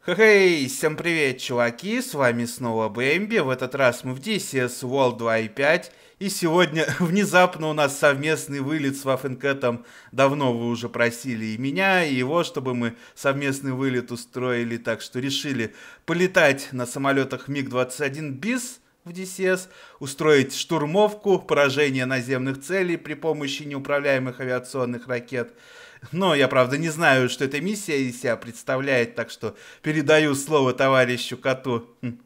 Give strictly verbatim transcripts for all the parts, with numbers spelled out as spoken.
Хей, всем привет, чуваки, с вами снова Бэмби. В этот раз мы в ди си эс World два и пять. И сегодня внезапно у нас совместный вылет с Вафенкетом. Давно вы уже просили и меня, и его, чтобы мы совместный вылет устроили. Так что решили полетать на самолетах миг двадцать один бис в ди си эс, устроить штурмовку, поражение наземных целей при помощи неуправляемых авиационных ракет. Но я, правда, не знаю, что эта миссия из себя представляет, так что передаю слово товарищу Коту.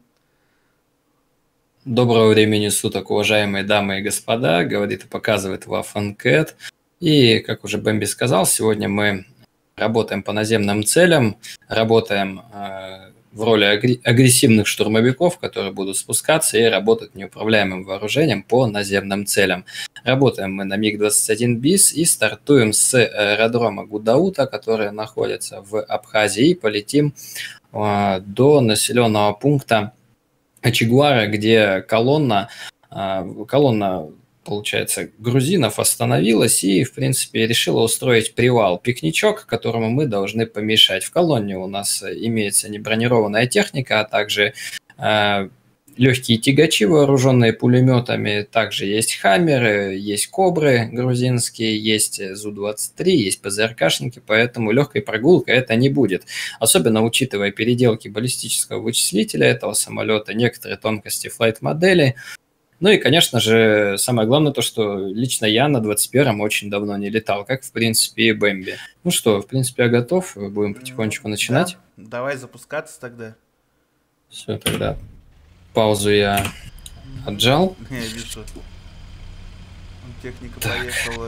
Доброго времени суток, уважаемые дамы и господа, говорит и показывает Вафенкет. И, как уже Бэмби сказал, сегодня мы работаем по наземным целям, работаем э, в роли агр- агрессивных штурмовиков, которые будут спускаться и работать неуправляемым вооружением по наземным целям. Работаем мы на миг двадцать один бис и стартуем с аэродрома Гудаута, который находится в Абхазии, и полетим э, до населенного пункта Ачигуара, где колонна, э, колонна, получается, грузинов остановилась и, в принципе, решила устроить привал, пикничок, которому мы должны помешать. В колонне у нас имеется небронированная техника, а также э, легкие тягачи, вооруженные пулеметами, также есть хаммеры, есть кобры грузинские, есть зу двадцать три, есть ПЗРКшники, поэтому легкой прогулкой это не будет. Особенно учитывая переделки баллистического вычислителя этого самолета, некоторые тонкости флайт-модели. Ну и, конечно же, самое главное то, что лично я на двадцать первом очень давно не летал, как, в принципе, и Бэмби. Ну что, в принципе, я готов, будем потихонечку начинать. Да, давай запускаться тогда. Все, тогда паузу я отжал. Я вижу. Техника Так. поехала.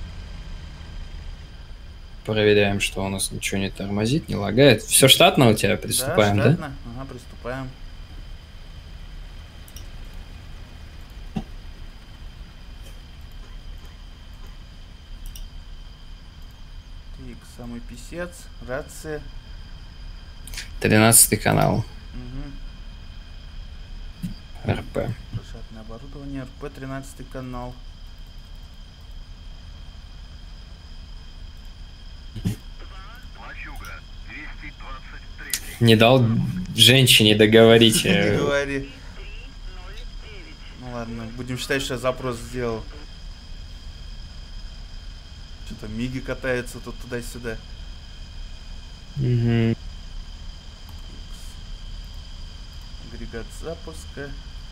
Проверяем, что у нас ничего не тормозит, не лагает. Все штатно у тебя? Приступаем, да? Штатно. Ага, приступаем. Так, самый писец, рация. Тринадцатый канал. Угу. эр пэ. Прошатное оборудование, эр пэ, тринадцатый канал. Не дал женщине договорить. Не говори. Ну ладно, будем считать, что я запрос сделал. Что-то миги катаются тут туда-сюда. Угу. Агрегат запуска.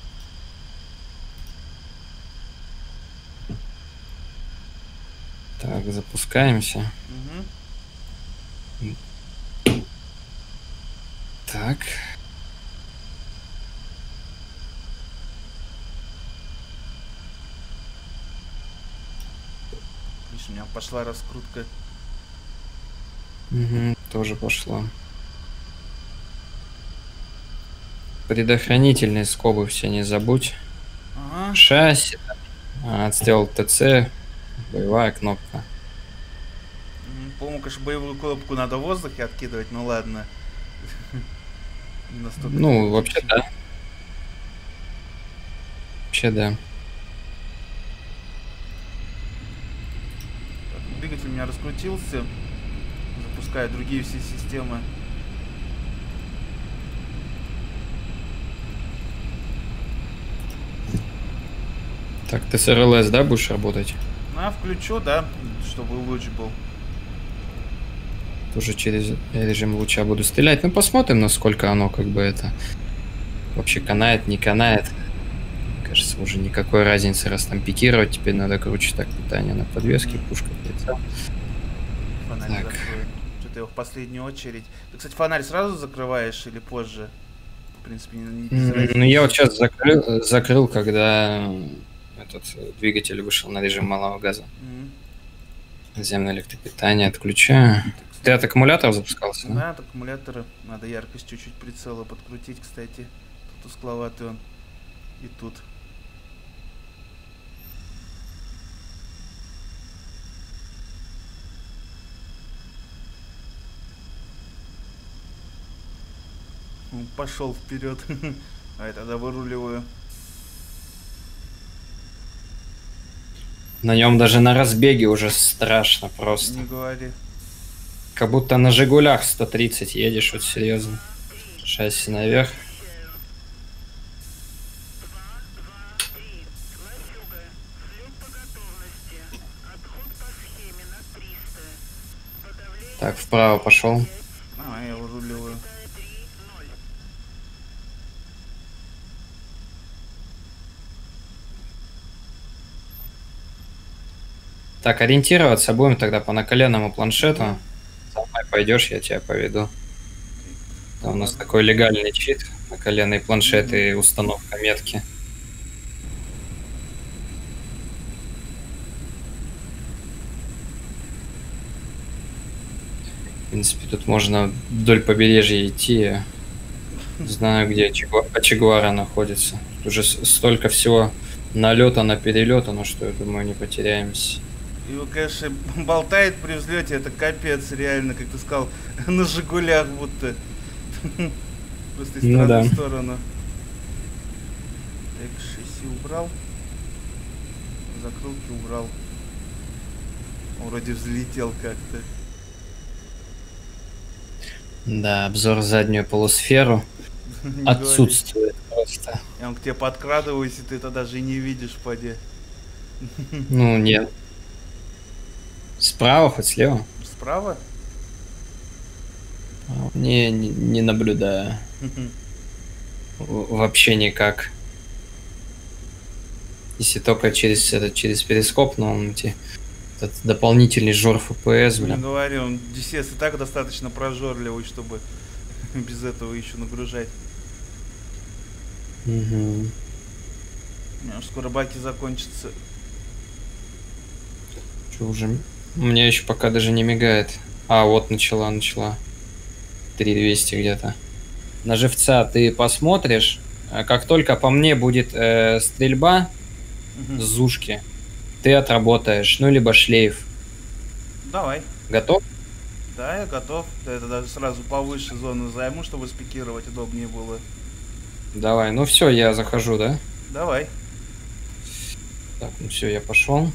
Так, запускаемся. Угу. Так. Видишь, у меня пошла раскрутка. Угу, тоже пошло. Предохранительные скобы все не забудь. Ага. Шасси. Отстрел ТЦ. Боевая кнопка. По-моему, конечно, боевую кнопку надо в воздухе откидывать, ну ладно. Ну, вообще да. Вообще да. Двигатель у меня раскрутился. Запускаю другие все системы. Так, ты с эр эл эс, да, будешь работать? А, включу, да, чтобы луч был. Тоже через режим луча буду стрелять. Ну, посмотрим, насколько оно как бы это вообще канает, не канает. Кажется, уже никакой разницы, раз там пикировать. Теперь надо круче так питание на подвеске, пушка прицел. Фонарь закроет. Что-то его в последнюю очередь. Ты, кстати, фонарь сразу закрываешь или позже? В принципе, не, не Ну, я вот сейчас закрыл, закрыл, когда этот двигатель вышел на режим малого газа. Mm-hmm. Наземное электропитание отключаю. Ты от аккумулятора запускался? Да, от аккумулятора. Надо яркость чуть-чуть прицела подкрутить, кстати. Тут тускловатый он. И тут. Он пошел вперед. А я тогда выруливаю. На нем даже на разбеге уже страшно просто. Не говори. Как будто на Жигулях сто тридцать едешь, вот серьезно. Шасси наверх. Так, вправо пошел. А, я выруливаю. Так, ориентироваться будем тогда по наколенному планшету. За мной пойдешь, я тебя поведу. Да, у нас такой легальный чит, наколенный планшет mm-hmm. и установка метки. В принципе, тут можно вдоль побережья идти. Знаю, где Ачегуара находится. Тут уже столько всего налета на перелета, но что, я думаю, не потеряемся. Его, конечно, болтает при взлете, это капец, реально, как ты сказал, на Жигулях будто. Просто из стороны ну, да. в сторону. Так, шасси убрал. Закрылки убрал. Вроде взлетел как-то. Да, обзор заднюю полусферу отсутствует просто. Я он к тебе подкрадываюсь, и ты это даже и не видишь, поди. Ну, нет. Справа, хоть слева? Справа? Не, не, не наблюдаю. Вообще никак. Если только через, это, через перископ, но он эти, этот дополнительный жор эф пи эс, блин. Не говорю, он ди си эс и так достаточно прожорливый, чтобы без этого еще нагружать. Угу. Скоро баки закончатся. Что уже? У меня еще пока даже не мигает. А, вот начала, начала. три двести где-то. На живца ты посмотришь. Как только по мне будет э, стрельба угу. с зушки, ты отработаешь. Ну, либо шлейф. Давай. Готов? Да, я готов. Это даже сразу повыше зону займу, чтобы спикировать удобнее было. Давай. Ну все, я захожу, да? Давай. Так, ну все, я пошел.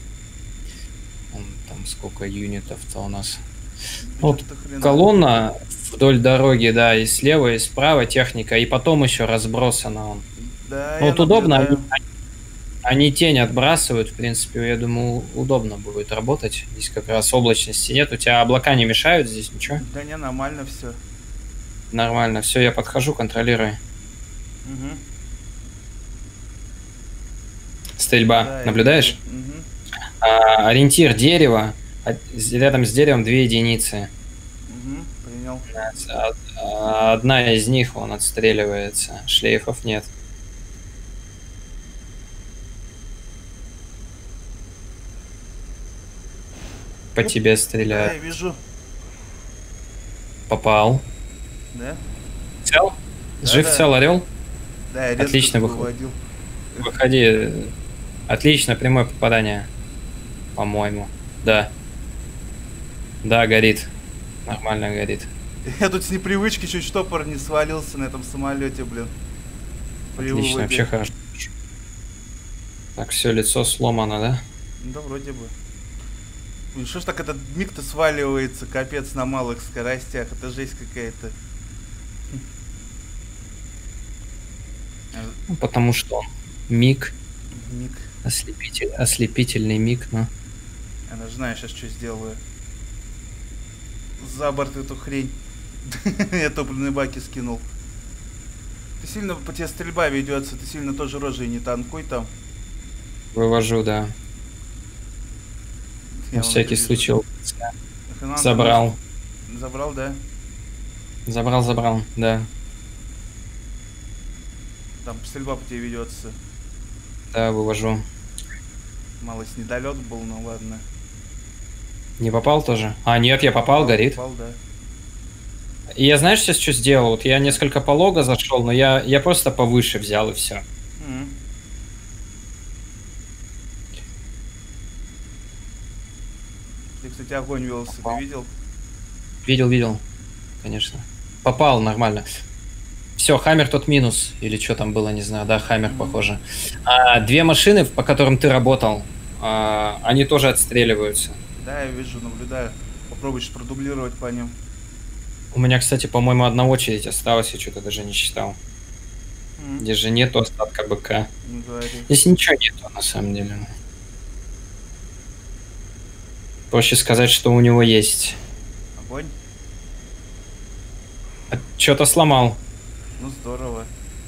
Там сколько юнитов-то у нас. Вот колонна вдоль дороги, да, и слева, и справа техника, и потом еще разбросано он. Да, вот удобно, они, они тень отбрасывают, в принципе, я думаю, удобно будет работать. Здесь как раз облачности нет, у тебя облака не мешают здесь, ничего? Да не, нормально все. Нормально, все, я подхожу, контролирую. Угу. Стрельба, да, наблюдаешь? Угу. А, ориентир дерева, рядом с деревом две единицы. Угу, принял. Одна из них он отстреливается, шлейфов нет. По тебе стреляют. Да, я вижу. Попал. Да? Цел? Да, Жив да. цел, орел? Да, я отлично выходи. Выходи. Отлично, прямое попадание. По-моему. Да. Да, горит. Нормально горит. Я тут с непривычки чуть штопор не свалился на этом самолете, блин. При Отлично, выводе. Вообще хорошо. Так, все, лицо сломано, да? Да, вроде бы. Ну что ж так этот миг-то сваливается, капец, на малых скоростях. Это жесть какая-то. Ну, потому что миг. Миг. Ослепитель, ослепительный миг, но... Я даже знаю, сейчас что сделаю. За борт эту хрень. Я топливные баки скинул. Ты сильно по тебе стрельба ведется, ты сильно тоже рожей не танкуй там. Вывожу, да. Я На всякий вижу. случай. Забрал. Забрал, да? Забрал, забрал, да. Там стрельба по тебе ведется. Да, вывожу. Малость недолет был, ну ладно. Не попал тоже? А, нет, я попал, попал горит. Попал, да. И я, знаешь, сейчас что сделал? Вот я несколько полого зашел, но я, я просто повыше взял и все. Mm-hmm. Ты, кстати, огонь велся, попал. Ты видел? Видел, видел, конечно. Попал нормально. Все, Хаммер тот минус. Или что там было, не знаю. Да, Хаммер, mm-hmm. похоже. А, две машины, по которым ты работал, а, они тоже отстреливаются. Да, я вижу, наблюдаю. Попробуй продублировать по ним. У меня, кстати, по-моему, одна очередь осталась, я что-то даже не считал. Mm. Здесь же нету остатка БК. Не говори. Здесь ничего нету, на самом деле. Проще сказать, что у него есть. Огонь? А, что-то сломал. Ну здорово.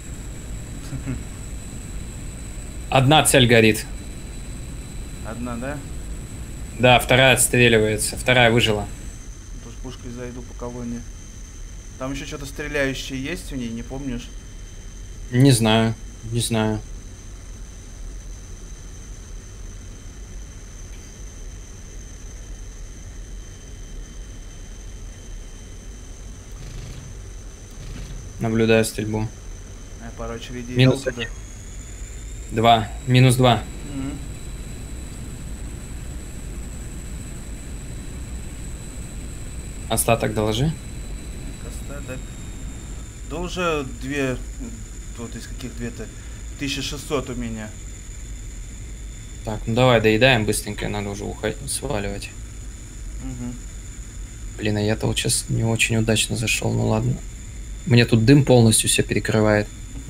Одна цель горит. Одна, да? Да, вторая отстреливается. Вторая выжила. Тоже пушкой зайду по колонне. Там еще что-то стреляющее есть в ней, не помнишь? Не знаю, не знаю. Наблюдаю стрельбу. Я пару очередей Минус дал туда. один. Два. Минус два. Мгм. Остаток доложи. Остаток. Да уже две... Вот из каких две-то? тысяча шестьсот у меня. Так, ну давай доедаем быстренько, надо уже уходить, сваливать. Угу. Блин, а я-то вот сейчас не очень удачно зашел, ну ладно. Мне тут дым полностью все перекрывает.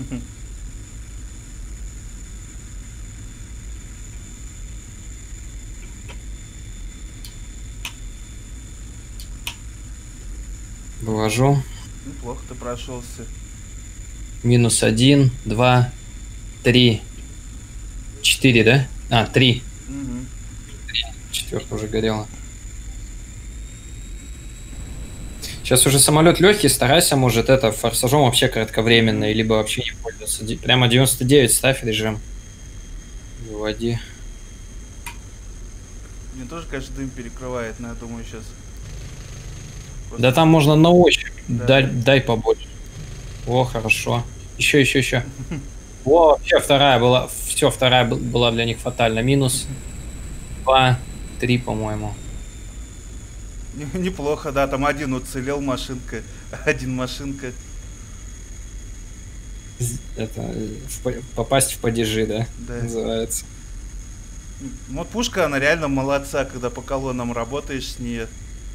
Вывожу. Неплохо ты прошелся. Минус один, два, три, четыре, да? А, три. Угу. Четвертая уже горела. Сейчас уже самолет легкий, старайся, может, это форсажом вообще кратковременно, либо вообще не пользоваться. Ди- Прямо девяносто девять ставь режим. Выводи. Мне тоже, конечно, дым перекрывает, но я думаю, сейчас... Да там можно на ощупь. Да. Дай, дай побольше. О, хорошо. Еще, еще, еще. О, вообще вторая была. Все, вторая б- была для них фатальна. Минус два, три, по-моему. Неплохо, да, там один уцелел, машинка, один машинка. З- Это э, в по- попасть в падежи, да? Да. Называется. Ну, вот пушка, она реально молодца, когда по колоннам работаешь с ней.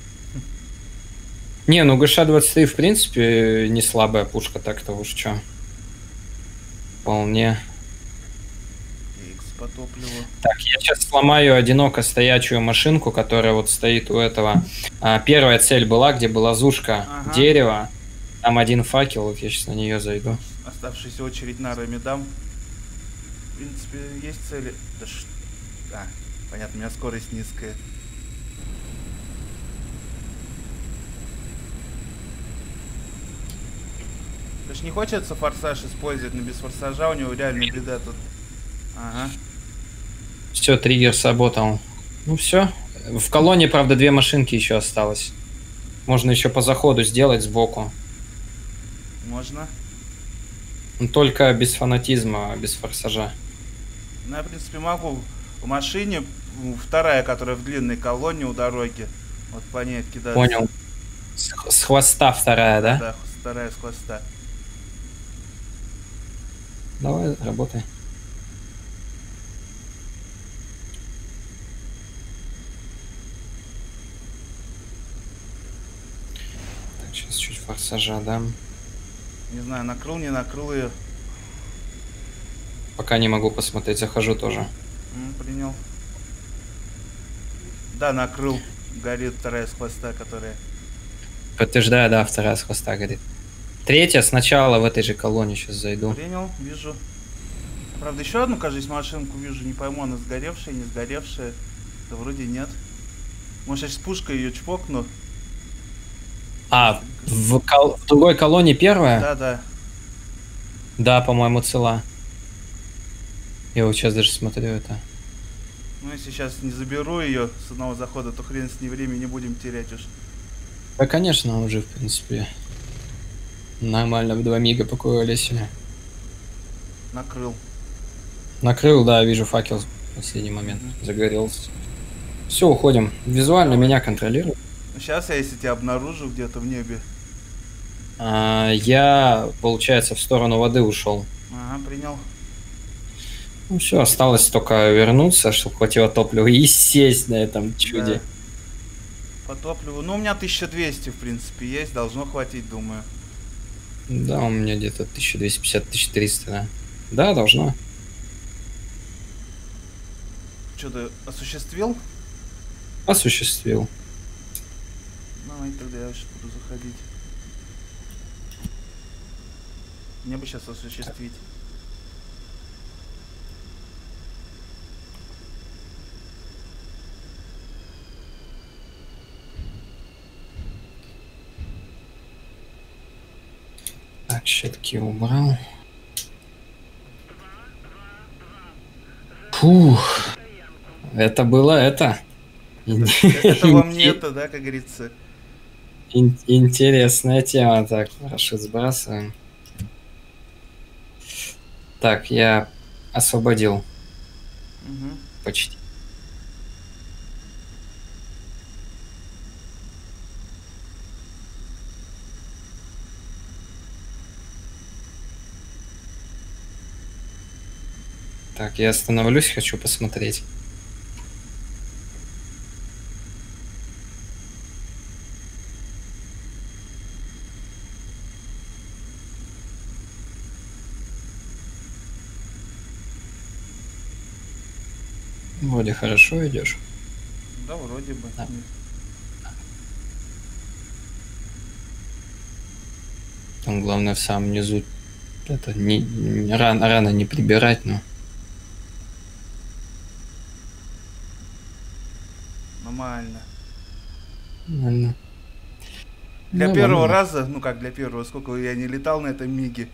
Не, ну ГШ двадцать три в принципе не слабая пушка, так-то уж что. Вполне. Икс по топливу. Так, я сейчас сломаю одиноко стоячую машинку, которая вот стоит у этого. А, первая цель была, где была зушка Ага. дерева. Там один факел, вот я сейчас на нее зайду. Оставшаяся очередь нарами дам. В принципе, есть цели. Да ш... А, понятно, у меня скорость низкая. То есть не хочется форсаж использовать, но без форсажа у него реально беда тут. Ага. Все, триггер сработал. Ну все. В колонне, правда, две машинки еще осталось. Можно еще по заходу сделать сбоку. Можно. Но только без фанатизма, без форсажа. Ну, я, в принципе, могу в машине, м, вторая, которая в длинной колонне у дороги, вот по ней кидаться. Понял. С, с хвоста вторая, да? Да, вторая с хвоста. Давай, работай. Так, сейчас чуть форсажа дам. Не знаю, накрыл, не накрыл ее. Пока не могу посмотреть, захожу тоже. М, принял. Да, накрыл. Горит вторая с хвоста, которая... Подтверждаю, да, вторая с хвоста горит. Третья сначала в этой же колонне сейчас зайду. Принял, вижу. Правда, еще одну, кажется, машинку вижу. Не пойму, она сгоревшая, не сгоревшая. Да вроде нет. Может, я с пушкой ее чпокну? А, в, кол- в другой колонне первая? Да, да. Да, по-моему, цела. Я вот сейчас даже смотрю это. Ну, если сейчас не заберу ее с одного захода, то хрен с ней, времени не будем терять уж. Да, конечно, уже, в принципе, нормально в два мига покурились. Накрыл. Накрыл, да, вижу факел в последний момент. Загорелся. Все, уходим. Визуально меня контролируют. Сейчас я, если тебя обнаружу где-то в небе. А, я, получается, в сторону воды ушел. Ага, принял. Ну все, осталось только вернуться, чтобы хватило топлива и сесть на этом чуде. Да. По топливу. Ну, у меня тысяча двести, в принципе, есть. Должно хватить, думаю. Да, у меня где-то тысяча двести пятьдесят — тысяча триста, да. Да, должно. Что ты осуществил? Осуществил. Давай, тогда я сейчас буду заходить. Мне бы сейчас осуществить. Так, щитки убрал. Фух. Это было это. Это вам не это, да, как говорится. Интересная тема. Так, хорошо, сбрасываем. Так, я освободил. Угу. Почти. Так, я остановлюсь, хочу посмотреть. Вроде хорошо идешь. Да, вроде бы. Да. Там главное в самом низу это не, не рано, рано не прибирать, но. Нормально. Нормально. Для Ну, первого ладно. раза, ну как для первого, сколько я не летал на этом миге.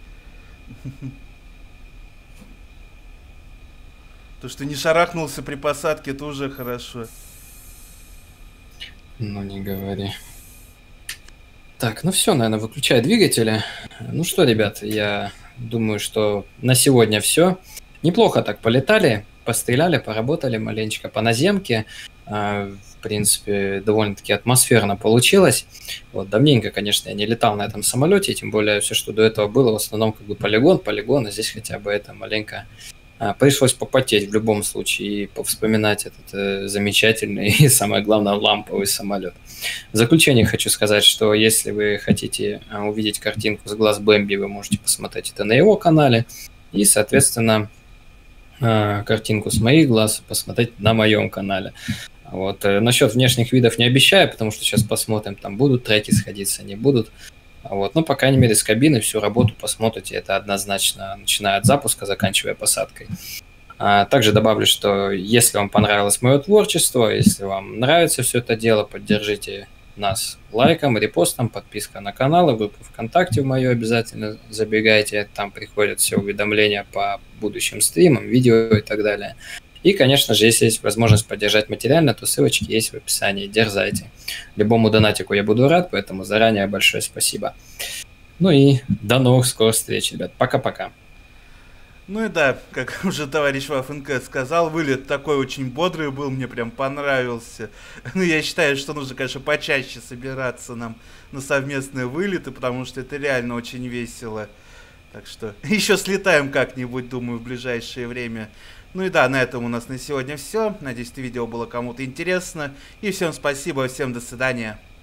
То, что не шарахнулся при посадке, это уже хорошо. Ну, не говори. Так, ну все, наверное, выключай двигатели. Ну что, ребят, я думаю, что на сегодня все. Неплохо так полетали, постреляли, поработали маленечко по наземке. В принципе, довольно-таки атмосферно получилось. Вот, давненько, конечно, я не летал на этом самолете, тем более все, что до этого было, в основном как бы полигон, полигон, а здесь хотя бы это маленько а, пришлось попотеть в любом случае и повспоминать этот э, замечательный и, самое главное, ламповый самолет. В заключение хочу сказать, что если вы хотите а, увидеть картинку с глаз Бэмби, вы можете посмотреть это на его канале и, соответственно, а, картинку с моих глаз посмотреть на моем канале. Вот. Насчет внешних видов не обещаю, потому что сейчас посмотрим, там будут треки сходиться, не будут. Вот. Но, по крайней мере, с кабины всю работу посмотрите, это однозначно, начиная от запуска, заканчивая посадкой. А также добавлю, что если вам понравилось мое творчество, если вам нравится все это дело, поддержите нас лайком, репостом, подписка на канал, и группу ВКонтакте в мою обязательно забегайте, там приходят все уведомления по будущим стримам, видео и так далее. И, конечно же, если есть возможность поддержать материально, то ссылочки есть в описании. Дерзайте. Любому донатику я буду рад, поэтому заранее большое спасибо. Ну и до новых скорых встреч, ребят. Пока-пока. Ну и да, как уже товарищ ВАФНК сказал, вылет такой очень бодрый был, мне прям понравился. Ну, я считаю, что нужно, конечно, почаще собираться нам на совместные вылеты, потому что это реально очень весело. Так что еще слетаем как-нибудь, думаю, в ближайшее время. Ну и да, на этом у нас на сегодня все. Надеюсь, это видео было кому-то интересно. И всем спасибо, всем до свидания.